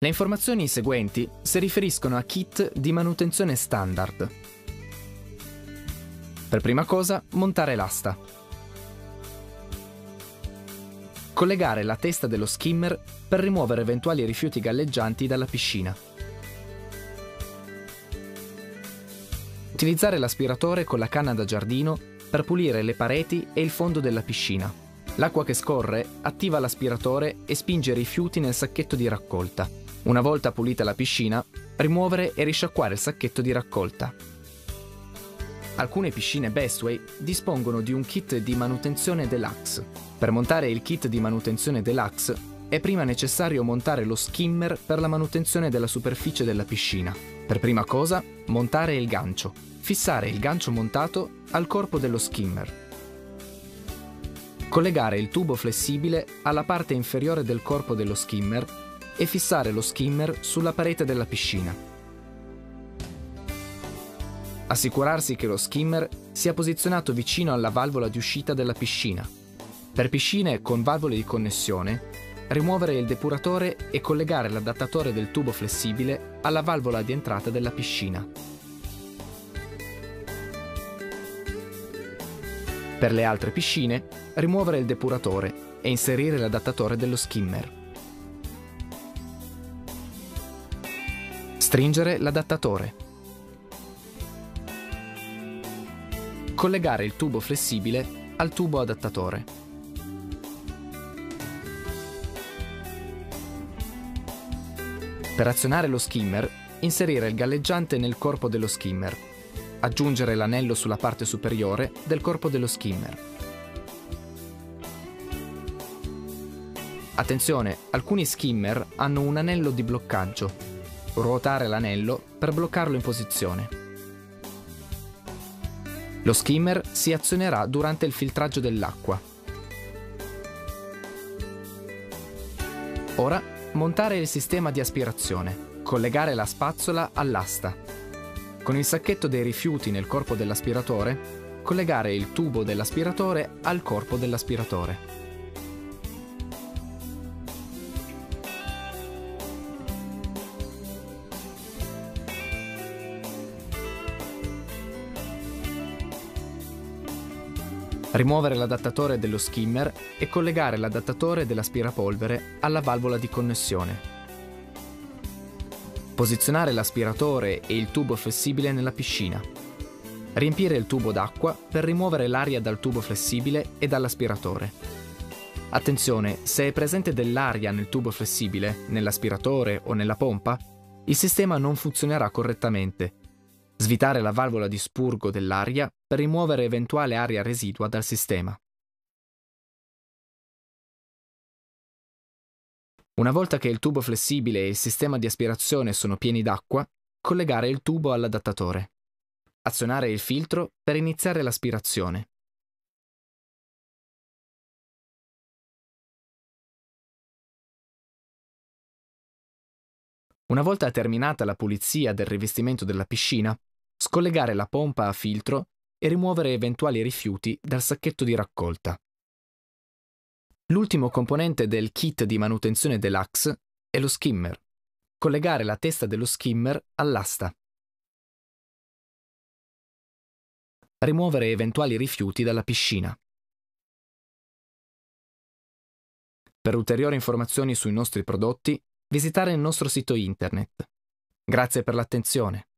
Le informazioni seguenti si riferiscono a kit di manutenzione standard. Per prima cosa, montare l'asta. Collegare la testa dello skimmer per rimuovere eventuali rifiuti galleggianti dalla piscina. Utilizzare l'aspiratore con la canna da giardino per pulire le pareti e il fondo della piscina. L'acqua che scorre attiva l'aspiratore e spinge i rifiuti nel sacchetto di raccolta. Una volta pulita la piscina, rimuovere e risciacquare il sacchetto di raccolta. Alcune piscine Bestway dispongono di un kit di manutenzione deluxe. Per montare il kit di manutenzione deluxe è prima necessario montare lo skimmer per la manutenzione della superficie della piscina. Per prima cosa, montare il gancio. Fissare il gancio montato al corpo dello skimmer. Collegare il tubo flessibile alla parte inferiore del corpo dello skimmer e fissare lo skimmer sulla parete della piscina. Assicurarsi che lo skimmer sia posizionato vicino alla valvola di uscita della piscina. Per piscine con valvole di connessione, rimuovere il depuratore e collegare l'adattatore del tubo flessibile alla valvola di entrata della piscina. Per le altre piscine, rimuovere il depuratore e inserire l'adattatore dello skimmer. Stringere l'adattatore. Collegare il tubo flessibile al tubo adattatore. Per azionare lo skimmer, inserire il galleggiante nel corpo dello skimmer. Aggiungere l'anello sulla parte superiore del corpo dello skimmer. Attenzione, alcuni skimmer hanno un anello di bloccaggio. Ruotare l'anello per bloccarlo in posizione. Lo skimmer si azionerà durante il filtraggio dell'acqua. Ora, montare il sistema di aspirazione. Collegare la spazzola all'asta. Con il sacchetto dei rifiuti nel corpo dell'aspiratore, collegare il tubo dell'aspiratore al corpo dell'aspiratore. Rimuovere l'adattatore dello skimmer e collegare l'adattatore dell'aspirapolvere alla valvola di connessione. Posizionare l'aspiratore e il tubo flessibile nella piscina. Riempire il tubo d'acqua per rimuovere l'aria dal tubo flessibile e dall'aspiratore. Attenzione, se è presente dell'aria nel tubo flessibile, nell'aspiratore o nella pompa, il sistema non funzionerà correttamente. Svitare la valvola di spurgo dell'aria per rimuovere eventuale aria residua dal sistema. Una volta che il tubo flessibile e il sistema di aspirazione sono pieni d'acqua, collegare il tubo all'adattatore. Azionare il filtro per iniziare l'aspirazione. Una volta terminata la pulizia del rivestimento della piscina, scollegare la pompa a filtro e rimuovere eventuali rifiuti dal sacchetto di raccolta. L'ultimo componente del kit di manutenzione deluxe è lo skimmer. Collegare la testa dello skimmer all'asta. Rimuovere eventuali rifiuti dalla piscina. Per ulteriori informazioni sui nostri prodotti, visitare il nostro sito internet. Grazie per l'attenzione.